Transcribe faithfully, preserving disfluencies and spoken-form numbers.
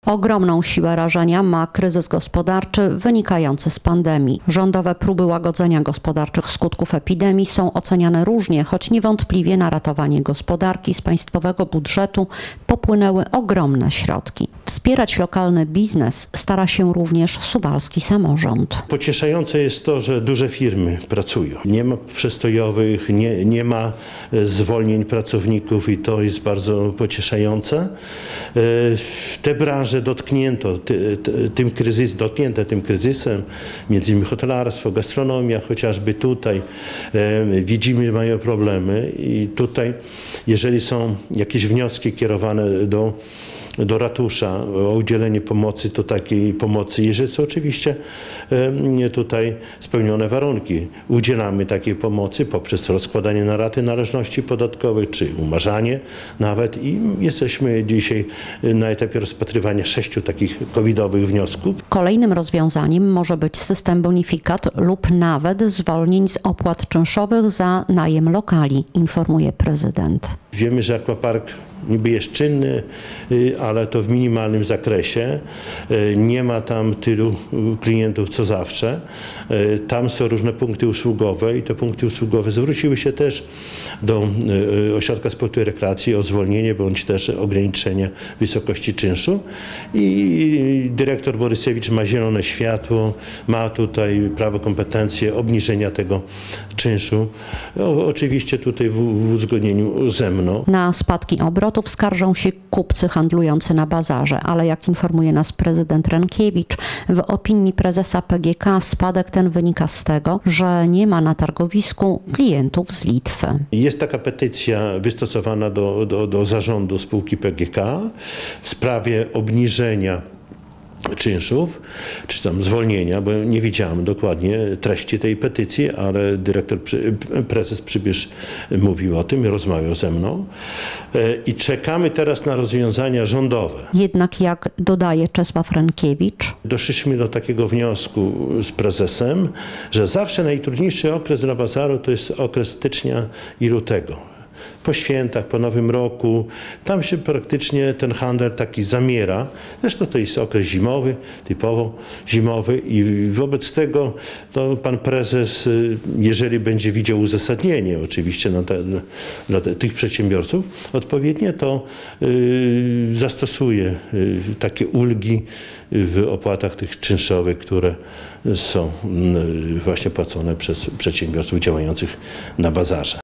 Ogromną siłę rażenia ma kryzys gospodarczy wynikający z pandemii. Rządowe próby łagodzenia gospodarczych skutków epidemii są oceniane różnie, choć niewątpliwie na ratowanie gospodarki z państwowego budżetu popłynęły ogromne środki. Wspierać lokalny biznes stara się również suwalski samorząd. Pocieszające jest to, że duże firmy pracują. Nie ma przestojowych, nie, nie ma zwolnień pracowników i to jest bardzo pocieszające. Te branże dotknięto ty, ty, tym kryzys, dotknięte tym kryzysem, między innymi hotelarstwo, gastronomia, chociażby tutaj e, widzimy, mają problemy i tutaj, jeżeli są jakieś wnioski kierowane do do ratusza o udzielenie pomocy, to takiej pomocy, jeżeli są oczywiście e, tutaj spełnione warunki. Udzielamy takiej pomocy poprzez rozkładanie na raty należności podatkowych, czy umarzanie nawet i jesteśmy dzisiaj na etapie rozpatrywania sześciu takich covidowych wniosków. Kolejnym rozwiązaniem może być system bonifikat lub nawet zwolnień z opłat czynszowych za najem lokali, informuje prezydent. Wiemy, że akwapark niby jest czynny, ale to w minimalnym zakresie. Nie ma tam tylu klientów co zawsze. Tam są różne punkty usługowe i te punkty usługowe zwróciły się też do Ośrodka Sportu i Rekreacji o zwolnienie bądź też ograniczenie wysokości czynszu. I dyrektor Borysewicz ma zielone światło, ma tutaj prawo, kompetencje obniżenia tego czynszu. Oczywiście tutaj w, w uzgodnieniu ze mną. Na spadki obrotów skarżą się kupcy handlujący na bazarze, ale jak informuje nas prezydent Rękiewicz, w opinii prezesa P G K spadek ten wynika z tego, że nie ma na targowisku klientów z Litwy. Jest taka petycja wystosowana do, do, do zarządu spółki P G K w sprawie obniżenia czynszów, czy tam zwolnienia, bo nie widziałem dokładnie treści tej petycji, ale dyrektor, prezes Przybysz mówił o tym i rozmawiał ze mną. I czekamy teraz na rozwiązania rządowe. Jednak jak dodaje Czesław Rękiewicz, doszliśmy do takiego wniosku z prezesem, że zawsze najtrudniejszy okres dla bazaru to jest okres stycznia i lutego. Po świętach, po Nowym Roku, tam się praktycznie ten handel taki zamiera. Zresztą to jest okres zimowy, typowo zimowy i wobec tego to pan prezes, jeżeli będzie widział uzasadnienie oczywiście na te, dla te, tych przedsiębiorców odpowiednie, to yy, zastosuje yy, takie ulgi w opłatach tych czynszowych, które są yy, właśnie płacone przez przedsiębiorców działających na bazarze.